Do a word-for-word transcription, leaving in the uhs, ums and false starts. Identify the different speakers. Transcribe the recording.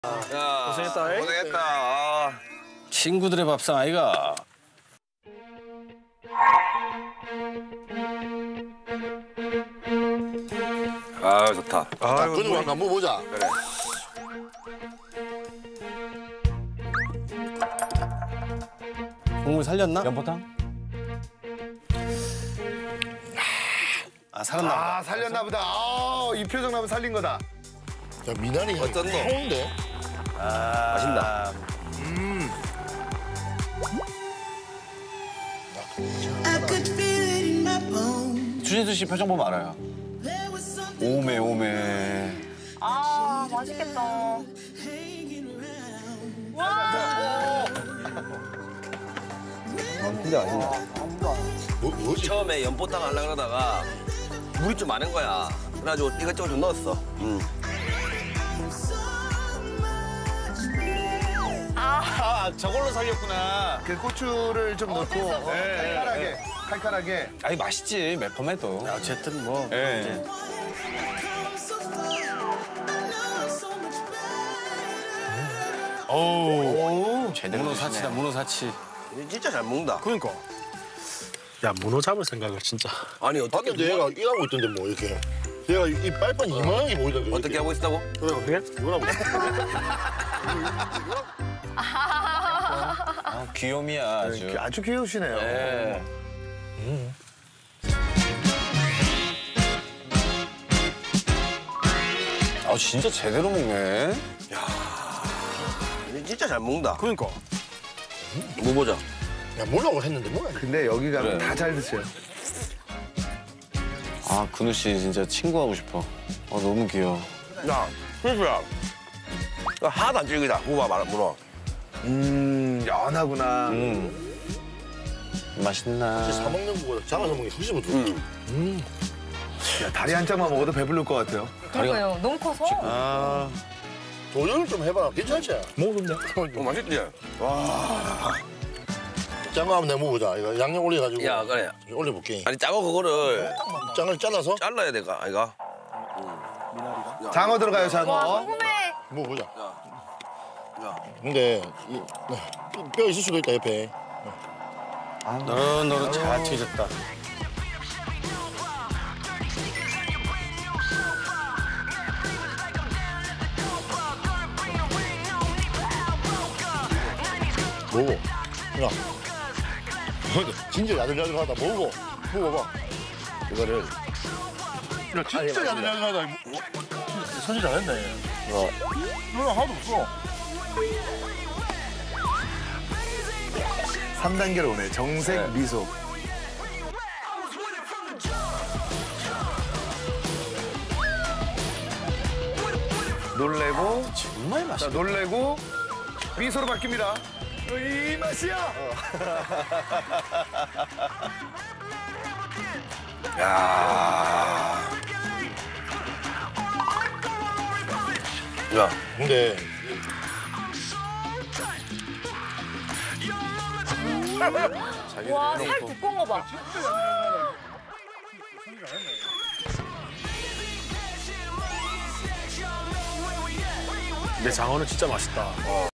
Speaker 1: 야,
Speaker 2: 고생했다.
Speaker 1: 고생했다. 아.
Speaker 3: 친구들의 밥상 아이가.
Speaker 1: 아 좋다.
Speaker 2: 아, 그거 한번 보자.
Speaker 1: 그래.
Speaker 3: 국물 살렸나?
Speaker 4: 연포탕?
Speaker 3: 아 살았나 보다.
Speaker 2: 아, 살렸나 보다. 아, 이 표정 나면 살린 거다.
Speaker 5: 야, 미나리 향이
Speaker 1: 어쩐노?
Speaker 5: 좋은데?
Speaker 3: 아,
Speaker 1: 맛있다.
Speaker 4: 주진수 씨 표정 보면 알아요. 오메 오메.
Speaker 6: 아, 맛있겠다. 와!
Speaker 3: 진짜 맛있네.
Speaker 5: 뭐, 뭐지?
Speaker 1: 처음에 연포탕 하려고 그러다가 물이 좀 많은 거야. 그래가지고 이것저것 좀 넣었어. 음.
Speaker 3: 아 저걸로 살렸구나.
Speaker 2: 그 고추를 좀 넣고 어, 칼칼하게, 칼칼하게.
Speaker 4: 아니 맛있지 매콤해도.
Speaker 3: 어쨌든 뭐.
Speaker 4: 예.
Speaker 3: 이제
Speaker 2: 오,
Speaker 4: 제대로
Speaker 3: 문어 사치다 문어 사치.
Speaker 1: 진짜 잘 먹는다.
Speaker 2: 그러니까.
Speaker 7: 야 문어 잡을 생각을 진짜.
Speaker 1: 아니 어떻게
Speaker 5: 봤는데 얘가 일하고 있던데 뭐 이렇게. 얘가 이 빨판 이만하게 보이던데.
Speaker 1: 어떻게 하고 있다고?
Speaker 5: 그래, 이거라고.
Speaker 4: 아, 귀요미야 아주.
Speaker 2: 아주 귀여우시네요.
Speaker 4: 예. 아 진짜 제대로 먹네.
Speaker 1: 진짜 잘 먹는다.
Speaker 2: 그러니까.
Speaker 1: 뭐 보자.
Speaker 5: 야, 뭐라고 했는데 뭐야?
Speaker 2: 근데 여기 가면
Speaker 4: 그래.
Speaker 2: 다 잘 드세요.
Speaker 4: 아 근우 씨 진짜 친구하고 싶어. 아 너무 귀여워.
Speaker 1: 야, 필수야. 하나도 안 질기다. 무봐 말 물어.
Speaker 2: 음, 연하구나.
Speaker 4: 음. 맛있나?
Speaker 5: 사 먹는 거보다 잡아서 먹는 게 훨씬 부드럽다.
Speaker 1: 음.
Speaker 2: 야, 다리 한 짝만 먹어도 배부를 것 같아요.
Speaker 6: 그러니까요. 너무 커서.
Speaker 3: 아
Speaker 5: 도전을 좀 해봐라. 괜찮지?
Speaker 7: 먹었는데?
Speaker 1: 어, 맛있지?
Speaker 5: 짱어 한번 내가 먹어보자. 이거 양념 올려가지고.
Speaker 1: 야, 그래.
Speaker 5: 올려볼게.
Speaker 1: 아니 작어 그거를
Speaker 5: 짱을 잘라서
Speaker 1: 잘라야 될까, 아이가?
Speaker 2: 장어 들어가요,
Speaker 6: 와,
Speaker 2: 장어.
Speaker 6: 궁금해.
Speaker 5: 먹어보자.
Speaker 1: 야.
Speaker 5: 근데 이, 뼈 있을 수도 있다 옆에.
Speaker 3: 너릇너릇 잘 튀졌다.
Speaker 5: 먹어. 야. 진짜 야들야들하다. 먹어. 먹어봐. 이거를. 야, 진짜 야들야들하다. 손질 잘했네. 어. 이거 하나도 없어.
Speaker 2: 삼 단계로 오네. 정색, 미소. 놀래고,
Speaker 3: 정말
Speaker 2: 자,
Speaker 3: 맛있다.
Speaker 2: 놀래고, 미소로 바뀝니다. 이 맛이야!
Speaker 1: 야. 야.
Speaker 5: 근데
Speaker 6: 와, 살 두꺼운 거 봐.
Speaker 7: 근데 장어는 진짜 맛있다.